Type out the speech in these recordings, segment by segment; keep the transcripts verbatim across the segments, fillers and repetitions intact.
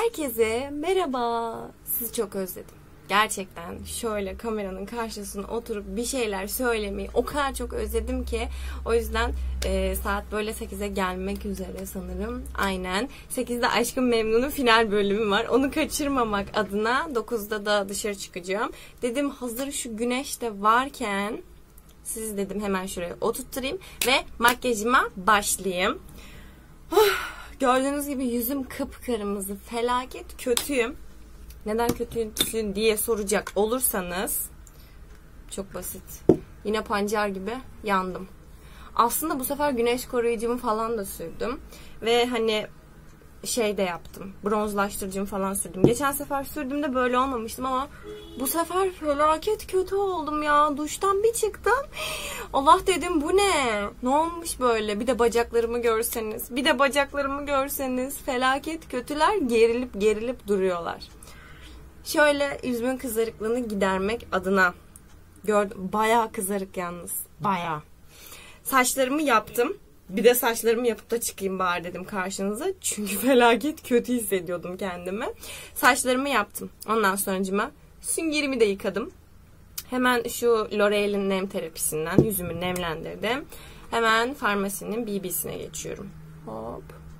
Herkese merhaba. Sizi çok özledim. Gerçekten şöyle kameranın karşısına oturup bir şeyler söylemeyi o kadar çok özledim ki o yüzden e, saat böyle sekize gelmek üzere sanırım. Aynen. sekizde Aşk-ı Memnun'un final bölümü var. Onu kaçırmamak adına dokuzda da dışarı çıkacağım. Dedim hazır şu güneş de varken sizi dedim hemen şuraya oturtturayım ve makyajıma başlayayım. Gördüğünüz gibi yüzüm kıpkırmızı, felaket kötüyüm. Neden kötüsün diye soracak olursanız çok basit. Yine pancar gibi yandım. Aslında bu sefer güneş koruyucumu falan da sürdüm. Ve hani şey de yaptım. Bronzlaştırıcımı falan sürdüm. Geçen sefer sürdüğümde böyle olmamıştım ama bu sefer felaket kötü oldum ya. Duştan bir çıktım. Allah dedim bu ne? Ne olmuş böyle? Bir de bacaklarımı görseniz. Bir de bacaklarımı görseniz. Felaket kötüler gerilip gerilip duruyorlar. Şöyle yüzümün kızarıklığını gidermek adına gördüm. Bayağı kızarık yalnız. Bayağı. Saçlarımı yaptım. Bir de saçlarımı yapıp da çıkayım bari dedim karşınıza. Çünkü felaket kötü hissediyordum kendimi. Saçlarımı yaptım. Ondan sonucuma süngerimi de yıkadım. Hemen şu L'Oreal'in nem terapisinden yüzümü nemlendirdim. Hemen Farmasi'nin B B'sine geçiyorum. Hop.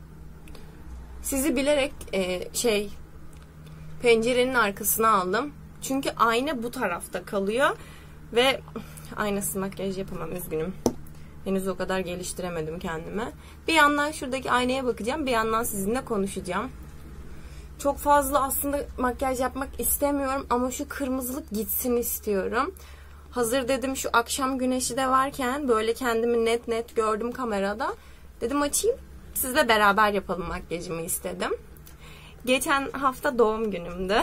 Sizi bilerek e, şey pencerenin arkasına aldım. Çünkü ayna bu tarafta kalıyor. Ve aynasız makyaj yapamam, üzgünüm. Henüz o kadar geliştiremedim kendimi. Bir yandan şuradaki aynaya bakacağım. Bir yandan sizinle konuşacağım. Çok fazla aslında makyaj yapmak istemiyorum. Ama şu kırmızılık gitsin istiyorum. Hazır dedim şu akşam güneşi de varken böyle kendimi net net gördüm kamerada. Dedim açayım. Sizle beraber yapalım makyajımı istedim. Geçen hafta doğum günümdü.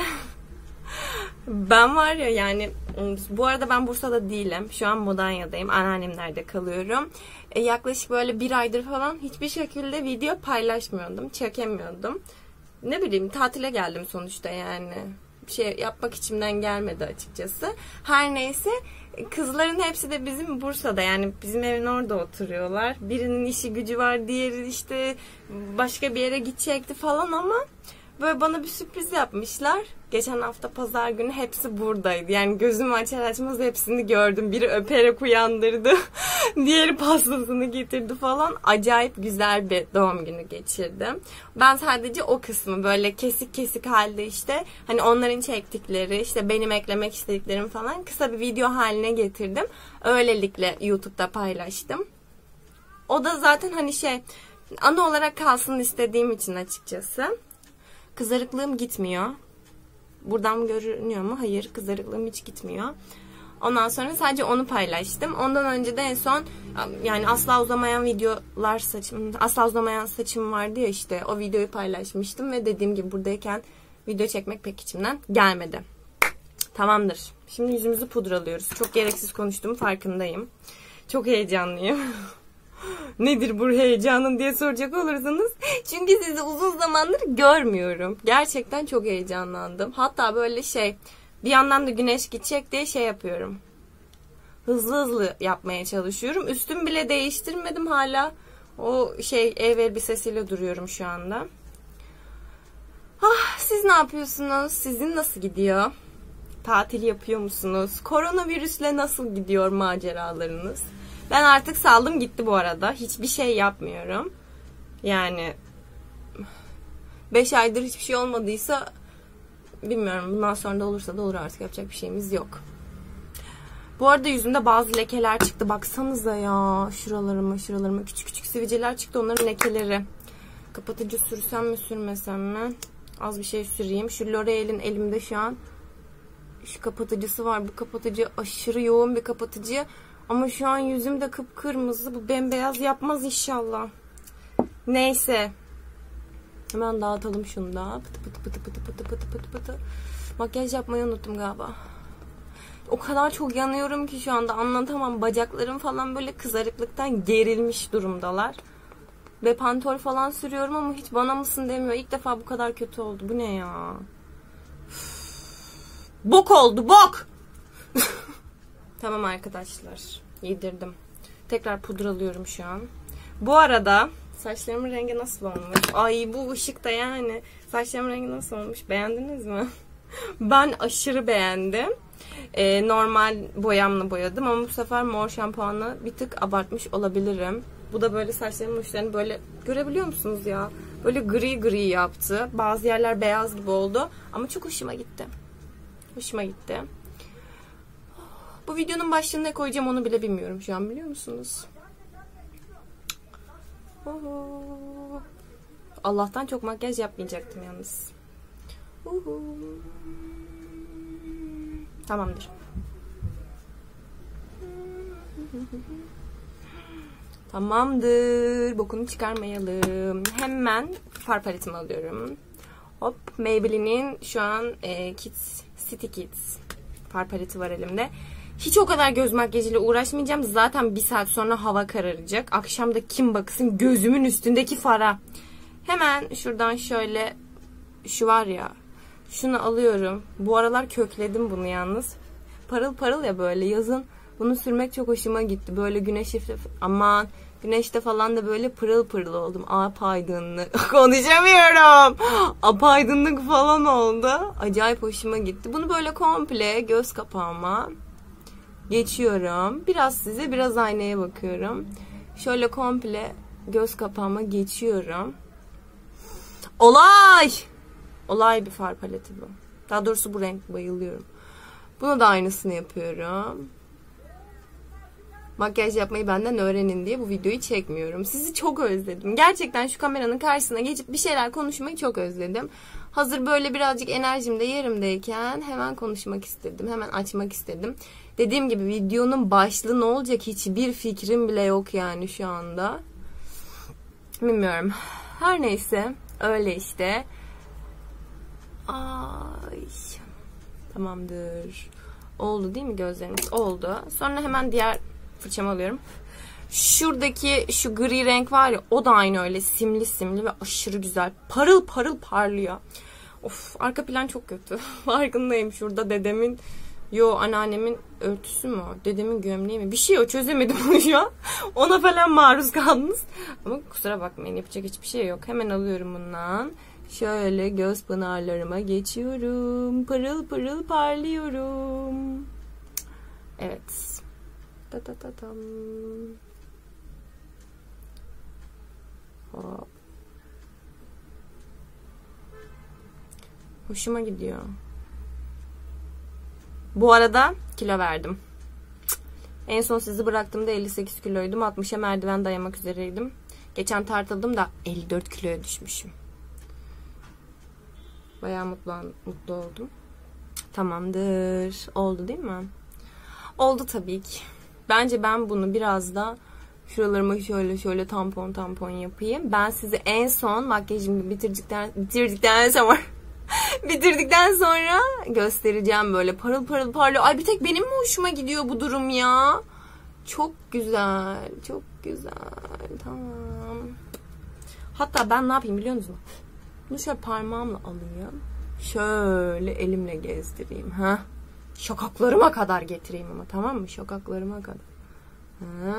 Ben var ya yani bu arada ben Bursa'da değilim. Şu an Mudanya'dayım. Anneannemlerde kalıyorum. E, yaklaşık böyle bir aydır falan hiçbir şekilde video paylaşmıyordum. Çekemiyordum. Ne bileyim tatile geldim sonuçta yani. Bir şey yapmak içimden gelmedi açıkçası. Her neyse kızların hepsi de bizim Bursa'da yani bizim evin orada oturuyorlar. Birinin işi gücü var, diğeri işte başka bir yere gidecekti falan ama böyle bana bir sürpriz yapmışlar. Geçen hafta pazar günü hepsi buradaydı. Yani gözümü açar açmaz hepsini gördüm. Biri öperek uyandırdı. Diğeri pastasını getirdi falan. Acayip güzel bir doğum günü geçirdim. Ben sadece o kısmı böyle kesik kesik halde işte hani onların çektikleri işte benim eklemek istediklerim falan kısa bir video haline getirdim. Öylelikle YouTube'da paylaştım. O da zaten hani şey ana olarak kalsın istediğim için açıkçası. Kızarıklığım gitmiyor. Buradan görünüyor mu? Hayır. Kızarıklığım hiç gitmiyor. Ondan sonra sadece onu paylaştım. Ondan önce de en son yani asla uzamayan videolar saçım, asla uzamayan saçım vardı ya işte o videoyu paylaşmıştım ve dediğim gibi buradayken video çekmek pek içimden gelmedi. Tamamdır. Şimdi yüzümüzü pudralıyoruz. Çok gereksiz konuştuğum farkındayım. Çok heyecanlıyım. Nedir bu heyecanın diye soracak olursanız. Çünkü sizi uzun zamandır görmüyorum. Gerçekten çok heyecanlandım. Hatta böyle şey bir yandan da güneş gidecek diye şey yapıyorum. Hızlı hızlı yapmaya çalışıyorum. Üstümü bile değiştirmedim hala. O şey ev elbisesiyle duruyorum şu anda. Ah, siz ne yapıyorsunuz? Sizin nasıl gidiyor? Tatil yapıyor musunuz? Koronavirüsle nasıl gidiyor maceralarınız? Ben artık saldım gitti bu arada. Hiçbir şey yapmıyorum. Yani beş aydır hiçbir şey olmadıysa bilmiyorum. Bundan sonra da olursa da olur, artık yapacak bir şeyimiz yok. Bu arada yüzümde bazı lekeler çıktı. Baksanıza ya. Şuralarıma şuralarıma küçük küçük sivilceler çıktı. Onların lekeleri. Kapatıcı sürsem mi sürmesem mi? Az bir şey süreyim. Şu L'Oreal'in elimde şu an. Şu kapatıcısı var. Bu kapatıcı aşırı yoğun bir kapatıcı. Ama şu an yüzüm de kıpkırmızı. Bu bembeyaz yapmaz inşallah. Neyse. Hemen dağıtalım şunu da. Pıtı pıtı pıtı pıtı pıtı pıtı pıtı pıtı. Makyaj yapmayı unuttum galiba. O kadar çok yanıyorum ki şu anda anlatamam. Bacaklarım falan böyle kızarıklıktan gerilmiş durumdalar. Ve pantol falan sürüyorum ama hiç bana mısın demiyor. İlk defa bu kadar kötü oldu. Bu ne ya? Bok oldu bok! Tamam arkadaşlar. Yedirdim. Tekrar pudralıyorum şu an. Bu arada Saçlarımın rengi nasıl olmuş? Ay bu ışıkta yani. Saçlarımın rengi nasıl olmuş? Beğendiniz mi? Ben aşırı beğendim. Ee, normal boyamla boyadım ama bu sefer mor şampuanla bir tık abartmış olabilirim. Bu da böyle saçlarımın uçlarını böyle görebiliyor musunuz ya? Böyle gri gri yaptı. Bazı yerler beyaz gibi oldu. Ama çok hoşuma gitti. Hoşuma gitti. Bu videonun başlığına ne koyacağım onu bile bilmiyorum şu an, biliyor musunuz? Oho. Allah'tan çok makyaj yapmayacaktım yalnız. Oho. Tamamdır. Tamamdır. Bokunu çıkarmayalım. Hemen far paletimi alıyorum. Hop. Maybelline'in şu an e, Kids, City Kids far paleti var elimde. Hiç o kadar göz makyajıyla uğraşmayacağım. Zaten bir saat sonra hava kararacak. Akşam da kim baksın gözümün üstündeki fara. Hemen şuradan şöyle, şu var ya, şunu alıyorum. Bu aralar kökledim bunu yalnız. Parıl parıl ya böyle yazın. Bunu sürmek çok hoşuma gitti. Böyle güneş, aman güneşte falan da böyle pırıl pırıl oldum. Apaydınlık. Konuşamıyorum. Apaydınlık falan oldu. Acayip hoşuma gitti. Bunu böyle komple göz kapağıma geçiyorum. Biraz size, biraz aynaya bakıyorum. Şöyle komple göz kapağıma geçiyorum. Olay! Olay bir far paleti bu. Daha doğrusu bu renk, bayılıyorum. Buna da aynısını yapıyorum. Makyaj yapmayı benden öğrenin diye bu videoyu çekmiyorum. Sizi çok özledim. Gerçekten şu kameranın karşısına geçip bir şeyler konuşmayı çok özledim. Hazır böyle birazcık enerjim de yerimdeyken hemen konuşmak istedim. Hemen açmak istedim. Dediğim gibi videonun başlığı ne olacak hiçbir fikrim bile yok yani şu anda. Bilmiyorum. Her neyse. Öyle işte. Ay. Tamamdır. Oldu değil mi gözleriniz? Oldu. Sonra hemen diğer fırçamı alıyorum. Şuradaki şu gri renk var ya, o da aynı öyle simli simli ve aşırı güzel. Parıl parıl parlıyor. Of, arka plan çok kötü. Farkındayım. Şurada dedemin, yo anneannemin örtüsü mü o? Dedemin gömleği mi? Bir şey o, çözemedim onu şu an. Ona falan maruz kaldınız. Ama kusura bakmayın, yapacak hiçbir şey yok. Hemen alıyorum bundan. Şöyle göz pınarlarıma geçiyorum. Pırıl pırıl parlıyorum. Evet. Ta ta ta tam. Hop. Hoşuma gidiyor. Bu arada kilo verdim. En son sizi bıraktığımda elli sekiz kiloydum. altmışa merdiven dayamak üzereydim. Geçen tartıldım da elli dört kiloya düşmüşüm. Bayağı mutlu, mutlu oldum. Tamamdır. Oldu değil mi? Oldu tabii ki. Bence ben bunu biraz da şuralarıma şöyle şöyle tampon tampon yapayım. Ben size en son makyajımı bitirdikten bitirdikten sonra bitirdikten sonra göstereceğim, böyle parıl parıl parlıyor. Ay bir tek benim mi hoşuma gidiyor bu durum ya? Çok güzel. Çok güzel. Tamam. Hatta ben ne yapayım biliyor musunuz? Bunu şöyle parmağımla alayım. Şöyle elimle gezdireyim. Ha? Şakaklarıma kadar getireyim ama, tamam mı? Şakaklarıma kadar. Ha?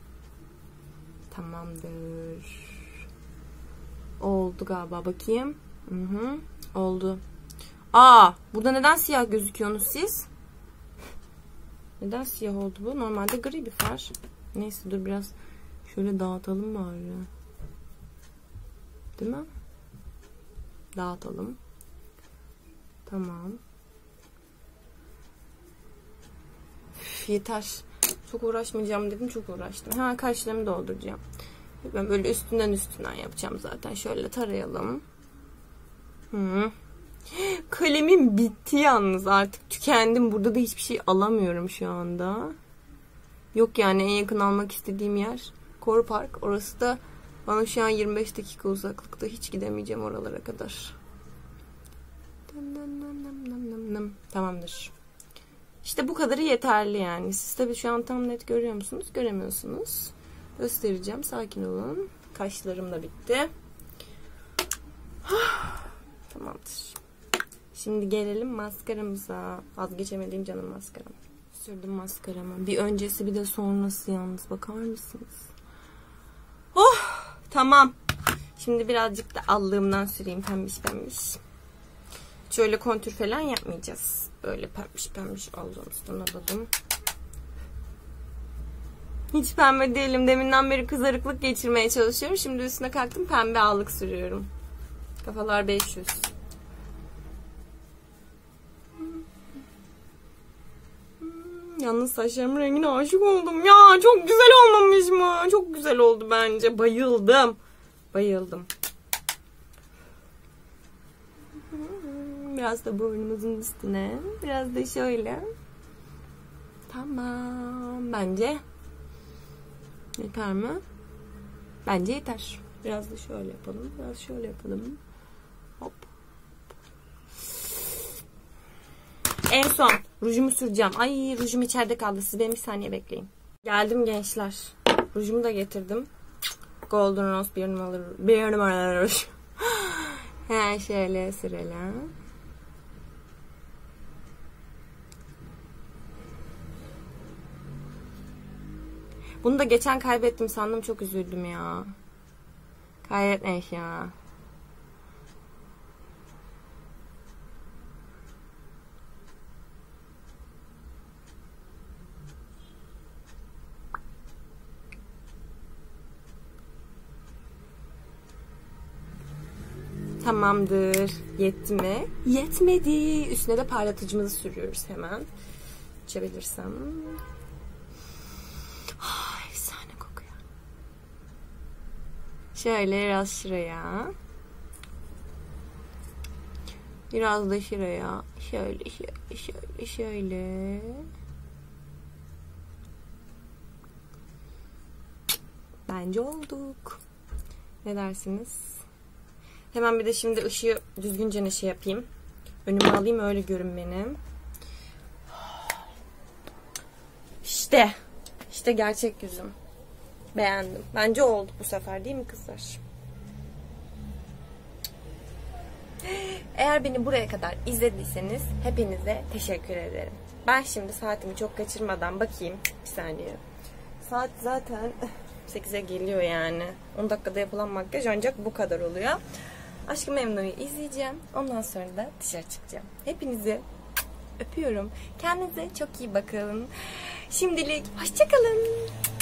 Tamamdır. Oldu galiba. Bakayım. Hı hı. Oldu. Aa, burada neden siyah gözüküyorsunuz siz? Neden siyah oldu bu? Normalde gri bir far. Neyse dur biraz şöyle dağıtalım bari. Değil mi? Dağıtalım. Tamam. Üf, yeter. Çok uğraşmayacağım dedim. Çok uğraştım. Hemen kaşlarımı dolduracağım. Ben böyle üstünden üstünden yapacağım zaten. Şöyle tarayalım. Hı. Kalemim bitti yalnız, artık tükendim. Burada da hiçbir şey alamıyorum şu anda. Yok yani, en yakın almak istediğim yer Koru Park. Orası da bana şu an yirmi beş dakika uzaklıkta. Hiç gidemeyeceğim oralara kadar. Tamamdır. İşte bu kadarı yeterli yani. Siz tabii şu an tam net görüyor musunuz? Göremiyorsunuz. Göstereceğim. Sakin olun. Kaşlarım da bitti. Tamamdır. Şimdi gelelim maskaramıza. Vazgeçemediğim canım maskaram. Sürdüm maskaramı. Bir öncesi bir de sonrası yalnız. Bakar mısınız? Oh! Tamam. Şimdi birazcık da allığımdan süreyim pembiş pembiş. Şöyle kontür falan yapmayacağız. Böyle pembiş pembiş allığımızdan alalım. Hiç pembe değilim. Deminden beri kızarıklık geçirmeye çalışıyorum. Şimdi üstüne kalktım pembe allık sürüyorum. Kafalar beş yüz. Yalnız saçlarımın rengine aşık oldum. Ya çok güzel olmamış mı? Çok güzel oldu bence. Bayıldım. Bayıldım. Biraz da burnumuzun üstüne. Biraz da şöyle. Tamam. Bence yeter mi? Bence yeter. Biraz da şöyle yapalım. Biraz şöyle yapalım. Hop. En son rujumu süreceğim. Ay rujum içeride kaldı. Siz beni bir saniye bekleyin. Geldim gençler. Rujumu da getirdim. Golden Rose bir numaralı bir numaralı ruj. He şöyle sürelim. Bunu da geçen kaybettim sandım. Çok üzüldüm ya. Kaybetmiş ya. Tamamdır. Yetti mi? Yetmedi. Üstüne de parlatıcımızı sürüyoruz hemen. İçebilirsem. Oh, efsane kokuyor. Şöyle biraz şuraya. Biraz da şuraya. Şöyle şöyle şöyle şöyle. Bence olduk. Ne dersiniz? Hemen bir de şimdi ışığı düzgünce ne şey yapayım. Önüme alayım öyle görün benim. İşte. İşte gerçek yüzüm. Beğendim. Bence oldu bu sefer değil mi kızlar? Eğer beni buraya kadar izlediyseniz hepinize teşekkür ederim. Ben şimdi saatimi çok kaçırmadan bakayım. Bir saniye. Saat zaten sekize geliyor yani. on dakikada yapılan makyaj ancak bu kadar oluyor. Aşk-ı Memnu'yu izleyeceğim. Ondan sonra da dışarı çıkacağım. Hepinizi öpüyorum. Kendinize çok iyi bakın. Şimdilik hoşça kalın.